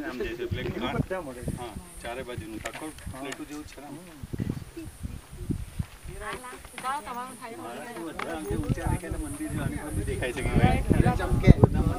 આમ જશે એટલે બધા મળે. હા, ચારે બાજુનું ઠાકોર પ્લેટું જેવું છે ને. મંદિર દેખાય છે કે